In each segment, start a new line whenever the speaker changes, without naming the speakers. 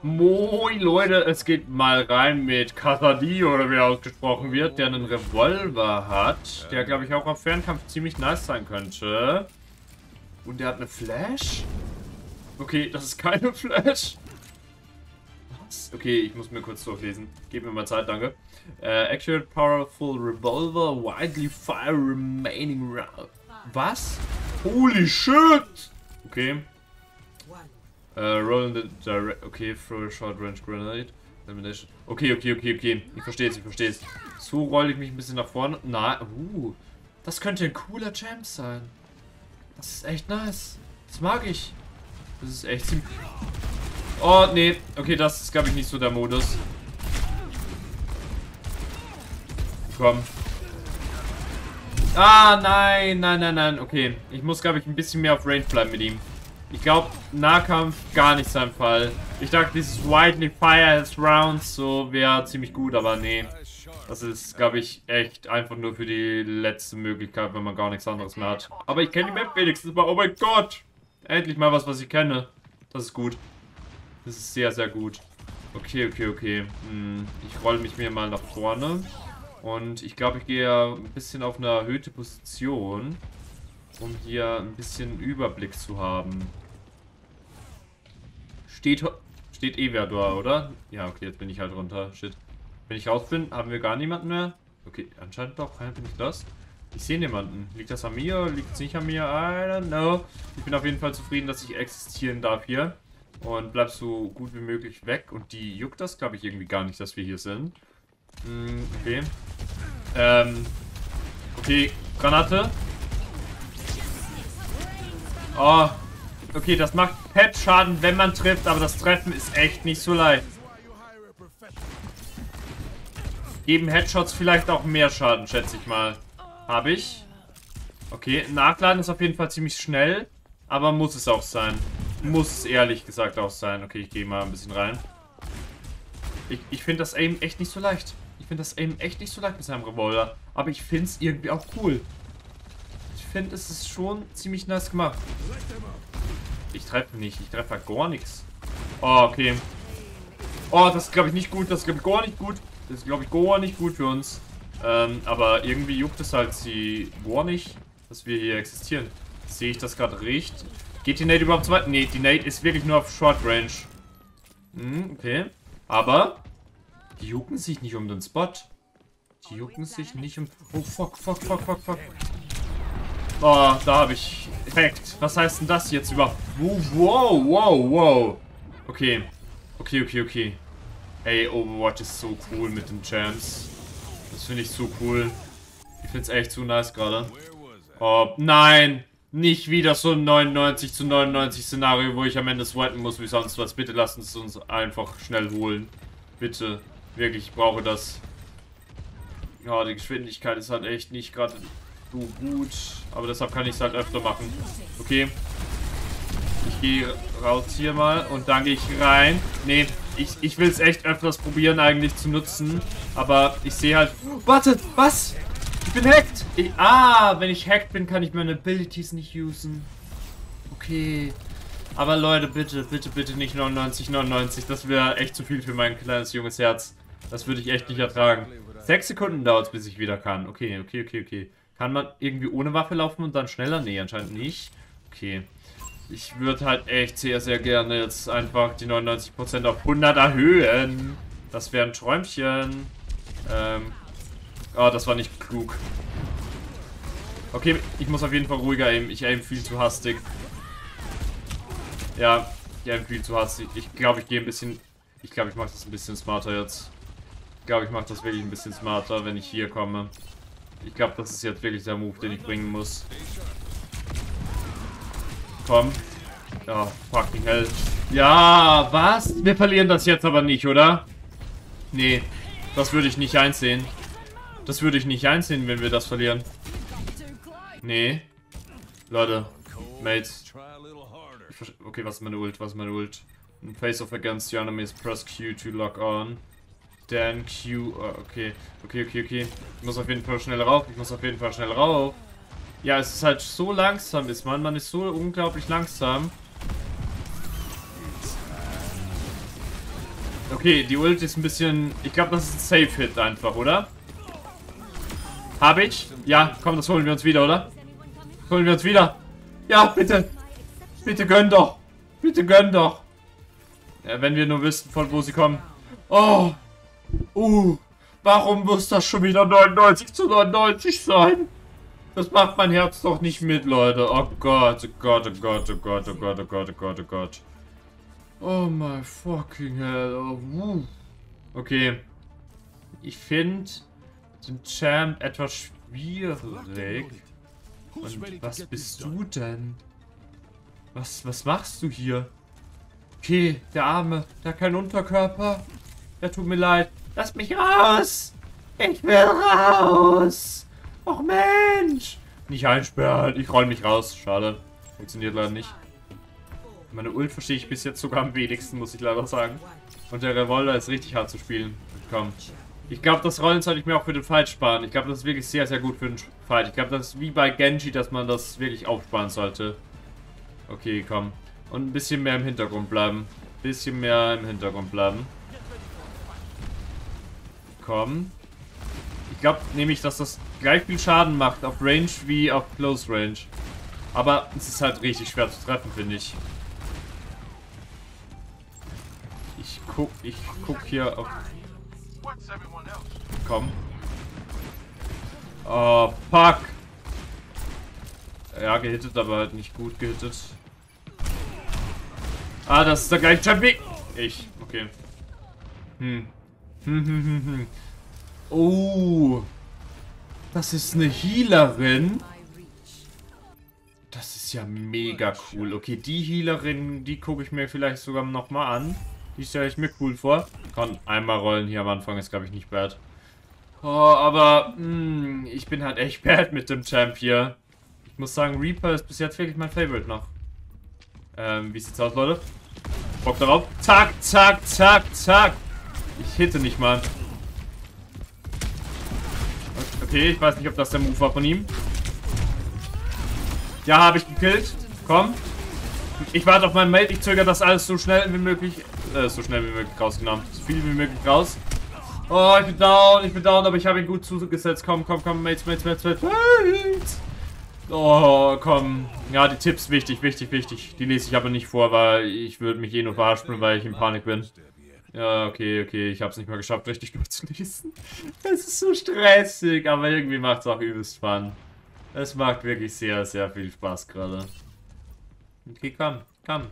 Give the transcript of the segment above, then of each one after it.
Moin Leute, es geht mal rein mit Casadillo, oder wie er ausgesprochen wird, der einen Revolver hat, der glaube ich auch auf Fernkampf ziemlich nice sein könnte. Und der hat eine Flash? Okay, das ist keine Flash. Was? Okay, ich muss mir kurz durchlesen. Gib mir mal Zeit, danke. Accurate, powerful revolver, widely fire remaining round. Was? Holy shit! Okay. Roll in the direct. Okay, throw a short range grenade. Elimination. Okay. Ich verstehe es. So rolle ich mich ein bisschen nach vorne. Na, das könnte ein cooler Champ sein. Das ist echt nice. Das mag ich. Das ist echt ziemlich. Oh, nee. Okay, das ist, glaube ich, nicht so der Modus. Komm. Ah, nein. Okay. Ich muss, glaube ich, ein bisschen mehr auf Range bleiben mit ihm. Ich glaube, Nahkampf gar nicht sein Fall. Ich dachte, dieses Widely Fire Rounds so wäre ziemlich gut, aber nee. Das ist, glaube ich, echt einfach nur für die letzte Möglichkeit, wenn man gar nichts anderes mehr hat. Aber ich kenne die Map wenigstens mal. Oh mein Gott! Endlich mal was ich kenne. Das ist gut. Das ist sehr, sehr gut. Okay. Ich rolle mich mir mal nach vorne. Und ich glaube, ich gehe ja ein bisschen auf eine erhöhte Position, um hier ein bisschen Überblick zu haben. Steht wer da, oder? Ja, okay, jetzt bin ich halt runter. Shit. Wenn ich raus bin, haben wir gar niemanden mehr. Okay, anscheinend doch. Bin ich das? Ich sehe niemanden. Liegt das an mir? Liegt es nicht an mir? I don't know. Ich bin auf jeden Fall zufrieden, dass ich existieren darf hier. Und bleib so gut wie möglich weg. Und die juckt das, glaube ich, irgendwie gar nicht, dass wir hier sind. Okay. Okay, Granate. Oh, okay, das macht Pet-Schaden, wenn man trifft, aber das Treffen ist echt nicht so leicht. Geben Headshots vielleicht auch mehr Schaden, schätze ich mal. Habe ich. Okay, Nachladen ist auf jeden Fall ziemlich schnell, aber muss es auch sein. Muss es ehrlich gesagt auch sein. Okay, ich gehe mal ein bisschen rein. Ich finde das Aim echt nicht so leicht. mit seinem Revolver, aber ich finde es irgendwie auch cool. Ich finde, es ist schon ziemlich nice gemacht. Ich treffe nicht. Ich treffe halt gar nichts. Oh, okay. Oh, das ist, glaube ich, nicht gut. Das ist, glaube ich, gar nicht gut. Das ist, glaube ich, gar nicht gut für uns. Aber irgendwie juckt es halt sie gar nicht, dass wir hier existieren. Sehe ich das gerade richtig? Geht die Nate überhaupt so weit? Nee, die Nate ist wirklich nur auf Short Range. Okay. Aber die jucken sich nicht um den Spot. Die jucken sich nicht um... Oh, fuck. Oh, da habe ich Effekt. Was heißt denn das jetzt überhaupt? Wow. Okay. Ey, Overwatch ist so cool mit den Champs. Das finde ich so cool. Ich finde es echt so nice gerade. Oh, nein. Nicht wieder so ein 99:99 Szenario, wo ich am Ende sweaten muss wie sonst was. Bitte lasst uns einfach schnell holen. Bitte. Wirklich, ich brauche das. Ja, die Geschwindigkeit ist halt echt nicht gerade so gut. Aber deshalb kann ich es halt öfter machen. Okay. Ich gehe raus hier mal und dann gehe ich rein. Nee, ich will es echt öfters probieren eigentlich zu nutzen. Aber ich sehe halt... Warte, was? Ich bin hacked. Wenn ich hacked bin, kann ich meine Abilities nicht usen. Okay. Aber Leute, bitte nicht 99. Das wäre echt zu viel für mein kleines junges Herz. Das würde ich echt nicht ertragen. 6 Sekunden dauert es, bis ich wieder kann. Okay. Kann man irgendwie ohne Waffe laufen und dann schneller? Nee, anscheinend nicht. Okay. Ich würde halt echt sehr, sehr gerne jetzt einfach die 99% auf 100 erhöhen. Das wäre ein Träumchen. Das war nicht klug. Okay, ich muss auf jeden Fall ruhiger aimen. Ich aim viel zu hastig. Ja, ich aim viel zu hastig. Ich glaube, ich gehe ein bisschen... Ich glaube, ich mache das ein bisschen smarter jetzt. Ich glaube, ich mache das wirklich ein bisschen smarter, wenn ich hier komme. Ich glaube, das ist jetzt wirklich der Move, den ich bringen muss. Komm. Oh, fucking hell. Ja, was? Wir verlieren das jetzt aber nicht, oder? Nee, das würde ich nicht einsehen. Das würde ich nicht einsehen, wenn wir das verlieren. Nee. Leute. Mates. Okay, was ist meine Ult? In face off against the enemies, press Q to lock on. Dann Q. Okay. Ich muss auf jeden Fall schnell rauf. Ja, es ist halt so langsam, man ist so unglaublich langsam. Okay, die Ult ist ein bisschen... Ich glaube, das ist ein Safe-Hit einfach, oder? Hab ich? Ja, komm, das holen wir uns wieder, oder? Das holen wir uns wieder. Ja, bitte. Bitte gönn doch. Bitte gönn doch. Ja, wenn wir nur wüssten, von wo sie kommen. Oh. Warum muss das schon wieder 99:99 sein? Das macht mein Herz doch nicht mit, Leute. Oh Gott, oh Gott, oh Gott, oh Gott, oh Gott, oh Gott, oh Gott, oh Gott. Oh my fucking hell. Oh, okay. Ich finde den Champ etwas schwierig. Und was bist du denn? Was machst du hier? Okay, der Arme, der hat keinen Unterkörper. Der tut mir leid. Lass mich raus! Ich will raus! Och Mensch! Nicht einsperren, ich roll mich raus. Schade. Funktioniert leider nicht. Meine Ult verstehe ich bis jetzt sogar am wenigsten, muss ich leider sagen. Und der Revolver ist richtig hart zu spielen. Komm. Ich glaube, das Rollen sollte ich mir auch für den Fight sparen. Ich glaube, das ist wirklich sehr, sehr gut für den Fight. Ich glaube, das ist wie bei Genji, dass man das wirklich aufsparen sollte. Okay, komm. Und ein bisschen mehr im Hintergrund bleiben. Bisschen mehr im Hintergrund bleiben. Komm. Ich glaube nämlich, dass das gleich viel Schaden macht auf Range wie auf Close Range. Aber es ist halt richtig schwer zu treffen, finde ich. Ich guck hier auf... Komm. Oh, fuck. Ja, gehittet, aber halt nicht gut gehittet. Ah, das ist der gleiche Champion. Ich, okay. Oh. Das ist eine Healerin. Das ist ja mega cool. Okay, die Healerin, die gucke ich mir vielleicht sogar nochmal an. Die stelle ich mir cool vor. Kann einmal rollen hier am Anfang, ist glaube ich nicht bad. Oh, aber ich bin halt echt bad mit dem Champ hier. Ich muss sagen, Reaper ist bis jetzt wirklich mein Favorite noch. Wie sieht's aus, Leute? Bock darauf. Zack, zack, zack, zack. Ich hitte nicht mal. Okay, ich weiß nicht, ob das der Move war von ihm. Ja, habe ich gekillt. Komm. Ich warte auf meinen Mate. Ich zögere das alles so schnell wie möglich. So schnell wie möglich rausgenommen. So viel wie möglich raus. Oh, ich bin down, aber ich habe ihn gut zugesetzt. Komm, komm, komm, Mates. Oh, komm. Ja, die Tipps, wichtig. Die lese ich aber nicht vor, weil ich würde mich eh nur verarschen, weil ich in Panik bin. Ja, okay, ich habe es nicht mal geschafft, richtig durchzulesen. Es ist so stressig, aber irgendwie macht es auch übelst Fun. Es macht wirklich sehr, sehr viel Spaß gerade. Okay, komm.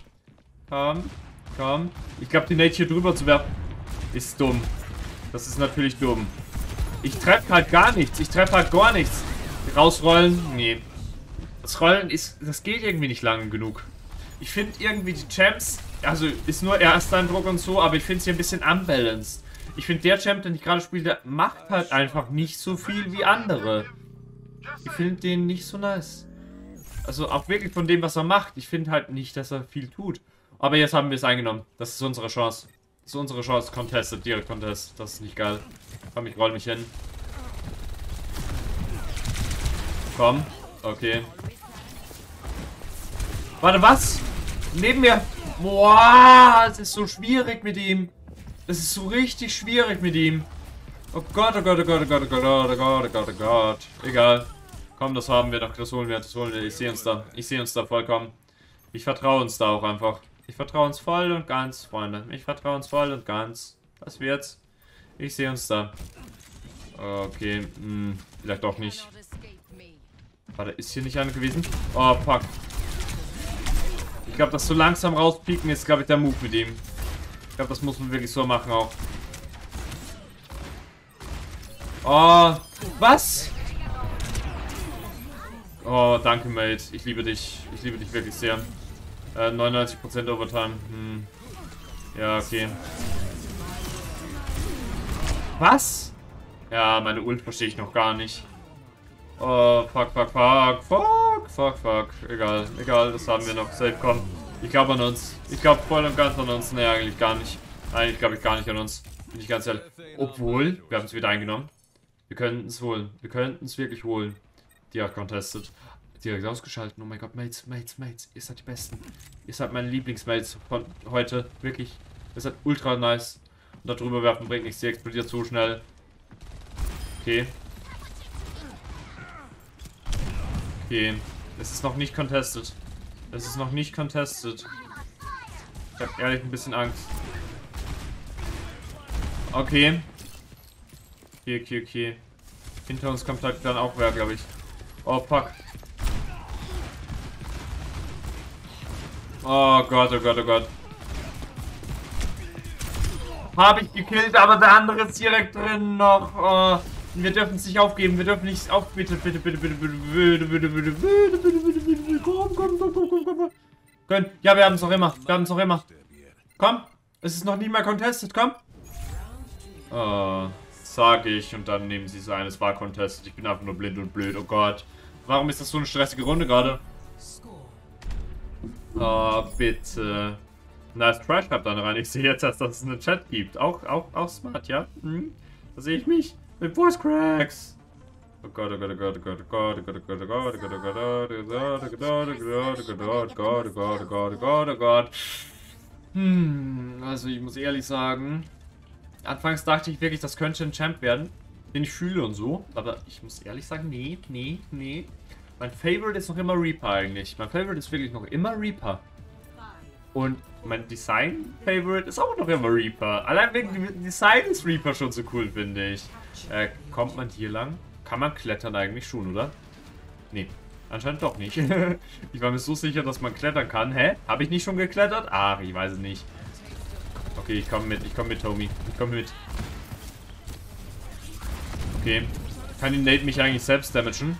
Ich glaube, die Nate hier drüber zu werfen, ist dumm. Das ist natürlich dumm. Ich treffe halt gar nichts. Rausrollen? Nee. Das Rollen das geht irgendwie nicht lang genug. Ich finde irgendwie die Champs, also ist nur Ersteindruck und so, aber ich finde sie ein bisschen unbalanced. Ich finde der Champ, den ich gerade spiele, der macht halt einfach nicht so viel wie andere. Ich finde den nicht so nice. Also auch wirklich von dem, was er macht. Ich finde halt nicht, dass er viel tut. Aber jetzt haben wir es eingenommen. Das ist unsere Chance. Das ist unsere Chance. Contested, direkt Contest. Das ist nicht geil. Komm, ich roll mich hin. Komm. Okay. Warte, was? Neben mir. Boah, es ist so schwierig mit ihm. Es ist so richtig schwierig mit ihm. Oh Gott, oh Gott, oh Gott, oh Gott, oh Gott, oh Gott, oh Gott, oh Gott. Egal. Komm, das haben wir doch. Das holen wir. Ich sehe uns da. Ich sehe uns da vollkommen. Ich vertraue uns da auch einfach. Ich vertraue uns voll und ganz, Freunde. Ich vertraue uns voll und ganz. Was wird's? Ich sehe uns da. Okay, vielleicht doch nicht. Warte, ist hier nicht einer gewesen? Oh, fuck. Ich glaube, das so langsam rauspieken ist, glaube ich, der Move mit ihm. Ich glaube, das muss man wirklich so machen auch. Oh, was? Oh, danke, Mate. Ich liebe dich. Ich liebe dich wirklich sehr. 99% Overtime. Ja, okay. Was? Ja, meine Ult verstehe ich noch gar nicht. Oh, fuck. Egal, das haben wir noch. Safe, komm. Ich glaube an uns. Ich glaube voll und ganz an uns. Nee, eigentlich gar nicht. Eigentlich glaube ich gar nicht an uns. Bin ich ganz ehrlich. Obwohl, wir haben es wieder eingenommen. Wir könnten es holen. Wir könnten es wirklich holen. Direkt contested. Direkt ausgeschaltet. Oh mein Gott, Mates. Ihr seid die Besten. Ihr seid meine Lieblingsmates von heute. Wirklich. Ihr seid ultra nice. Da drüber werfen bringt nichts, sie explodiert so schnell. Okay. Okay. Es ist noch nicht contested. Es ist noch nicht contested. Ich habe ehrlich ein bisschen Angst. Okay. Okay. Hinter uns kommt halt dann auch wer, glaube ich. Oh, fuck. Oh Gott, oh Gott, oh Gott. Habe ich gekillt, aber der andere ist direkt drin noch. Oh, wir dürfen es nicht aufgeben. Wir dürfen nicht auf. Bitte. Komm. Ja, wir haben es noch immer. Komm. Es ist noch nie mal contested. Komm. Oh, sag ich. Und dann nehmen sie es ein. Es war contested. Ich bin einfach nur blind und blöd. Oh Gott. Warum ist das so eine stressige Runde gerade? Oh, bitte. Nice Trash schreibt dann rein. Ich sehe jetzt, dass es einen Chat gibt. Auch smart, ja? Hm? Da sehe ich mich. Mit Voice Cracks. Oh Gott, oh Gott, oh Gott, oh Gott, oh Gott, oh Gott, oh Gott, oh Gott, oh Gott, oh Gott, oh Gott, oh Gott, oh Gott, oh Gott, oh Gott, oh Gott, oh Gott, oh Gott. Also ich muss ehrlich sagen, anfangs dachte ich wirklich, das könnte ein Champ werden, den ich fühle und so, aber ich muss ehrlich sagen, nee. Mein Favorite ist noch immer Reaper eigentlich. Mein Favorite ist wirklich noch immer Reaper. Und mein Design-Favorite ist auch noch immer Reaper. Allein wegen dem Design ist Reaper schon so cool, finde ich. Kommt man hier lang? Kann man klettern eigentlich schon, oder? Nee, anscheinend doch nicht. Ich war mir so sicher, dass man klettern kann. Hä? Habe ich nicht schon geklettert? Ach, ich weiß es nicht. Okay, ich komme mit, Tommy. Ich komme mit. Okay. Kann die Nate mich eigentlich selbst damagen?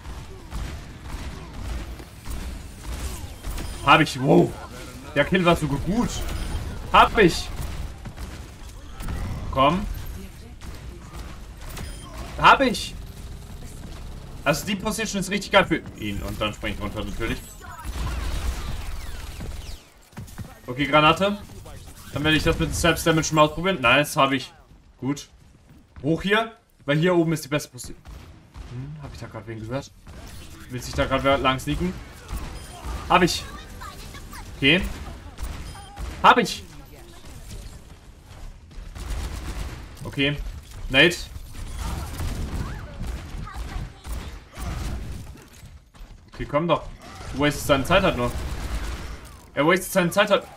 Habe ich. Wow. Der Kill war sogar gut. Hab ich. Komm. Hab ich. Also die Position ist richtig geil für ihn. Und dann springe ich runter natürlich. Okay, Granate. Dann werde ich das mit Selbst-Damage mal ausprobieren. Nice, habe ich. Gut. Hoch hier. Weil hier oben ist die beste Position. Habe ich da gerade wen gehört? Will sich da gerade lang sneaken? Habe ich. Okay. Hab ich. Okay. Nate. Okay, komm doch. Du wastest seine Zeit halt nur. Er wastet seine Zeit halt.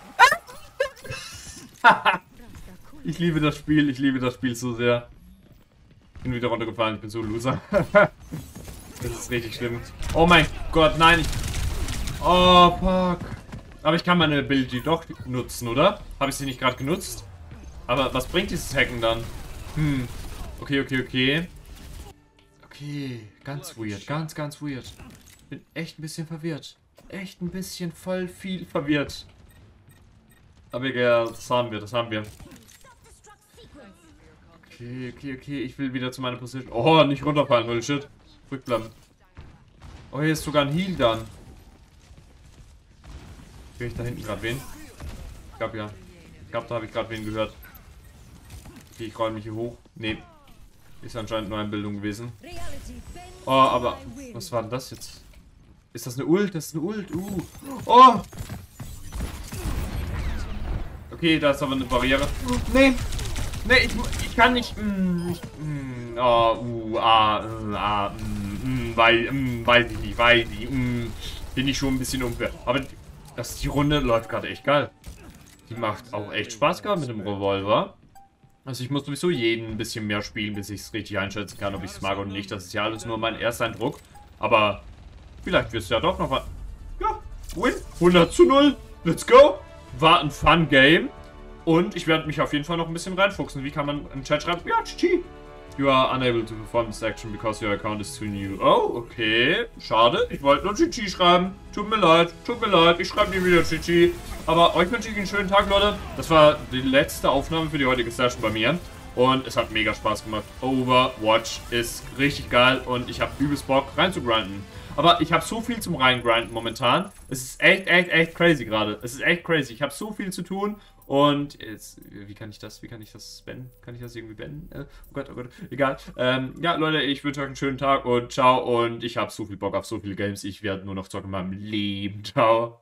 Ich liebe das Spiel. Ich liebe das Spiel so sehr. Bin wieder runtergefallen. Ich bin so ein Loser. Das ist richtig schlimm. Oh mein Gott, nein. Oh, fuck. Aber ich kann meine Ability doch nutzen, oder? Habe ich sie nicht gerade genutzt? Aber was bringt dieses Hacken dann? Okay. Okay, ganz weird. Ganz weird. Bin echt ein bisschen verwirrt. Echt ein bisschen voll viel verwirrt. Aber egal, das haben wir. Okay. Ich will wieder zu meiner Position. Oh, nicht runterfallen, holy shit. Ruhig bleiben. Oh, hier ist sogar ein Heal dann. Höre ich da hinten gerade wen? Ich glaube ja. Ich glaube, da habe ich gerade wen gehört. Okay, ich roll mich hier hoch. Nee. Ist anscheinend nur Einbildung gewesen. Oh, aber was war denn das jetzt? Ist das eine Ult? Das ist eine Ult. Oh! Okay, da ist aber eine Barriere. Nee! Nee, ich kann nicht. Weiß ich nicht. Bin ich schon ein bisschen unfair. Aber die Runde läuft gerade echt geil. Die macht auch echt Spaß gerade mit dem Revolver. Also ich muss sowieso jeden ein bisschen mehr spielen, bis ich es richtig einschätzen kann, ob ich es mag oder nicht. Das ist ja alles nur mein Ersteindruck. Aber vielleicht wirst du ja doch noch was. Ja, Win. 100:0. Let's go. War ein Fun-Game. Und ich werde mich auf jeden Fall noch ein bisschen reinfuchsen. Wie kann man im Chat schreiben? Ja, GG. You are unable to perform this action because your account is too new. Oh, okay. Schade. Ich wollte nur GG schreiben. Tut mir leid. Ich schreibe nie wieder GG. Aber euch wünsche ich einen schönen Tag, Leute. Das war die letzte Aufnahme für die heutige Session bei mir. Und es hat mega Spaß gemacht. Overwatch ist richtig geil. Und ich habe übelst Bock reinzugrinden. Aber ich habe so viel zum Reingrinden momentan. Es ist echt crazy gerade. Es ist echt crazy. Ich habe so viel zu tun. Und jetzt, wie kann ich das spenden? Kann ich das irgendwie beenden? Oh Gott. Egal. Ja, Leute, ich wünsche euch einen schönen Tag und ciao. Und ich habe so viel Bock auf so viele Games. Ich werde nur noch zocken in meinem Leben. Ciao.